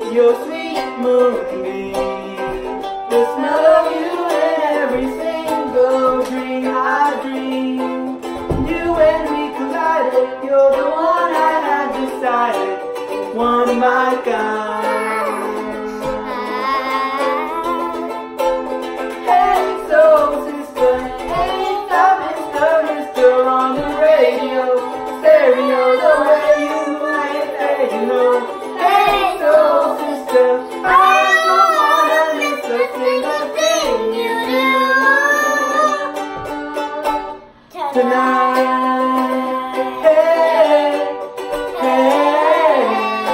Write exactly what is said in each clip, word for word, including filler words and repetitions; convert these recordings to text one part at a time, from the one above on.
your sweet moonbeam. The smell of you in every single dream I dream. You and me collided, you're the one I had decided, one of my kind. Hey soul sister, hey stop mister, mister on the radio, stereo, the way you move it, hey you know. Hey soul sister, I don't wanna miss a single thing you do tonight. Hey, hey,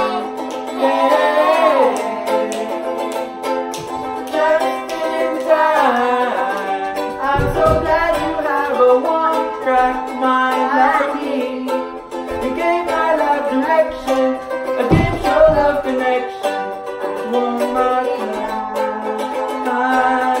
hey, just in time. I'm so glad you have a one-track mind like me. You gave my life direction, a deep show love connection, one more time.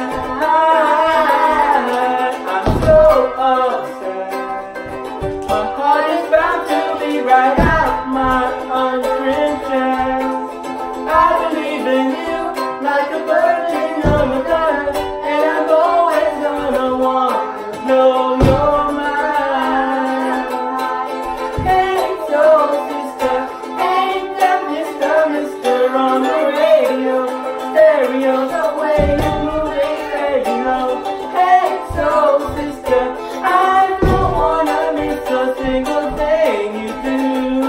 I'm so upset. My heart is bound to be right out my untrimmed chest. I believe in you like a virgin of my blood, and I'm always gonna want to know you're mine. Hey soul sister, ain't that mister, mister on the radio, stereo, the way you move it, say you know. Hey soul sister, I don't wanna miss a single thing you do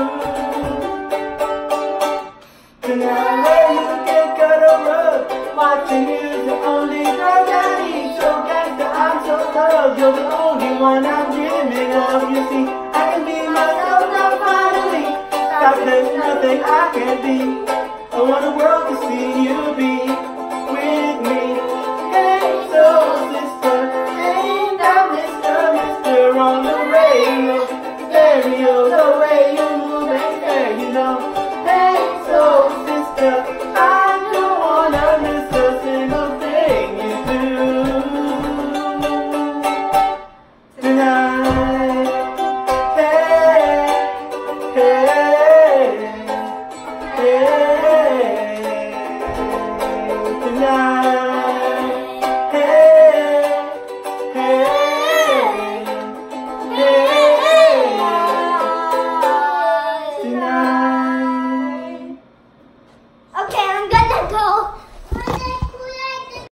tonight. Where you can cut a rug, watching you's the only drug I need. So gangsta, I'm so loved, you're the only one I'm dreaming of. You see, I can be myself now finally. Stop, there's nothing I can't be. I want the world to see you be with me. Hey soul sister, ain't that mister, mister on the radio, stereo, the way you move it, there you know. Hey soul sister, I don't wanna miss a single thing you do tonight. Hey, hey, hey, tonight.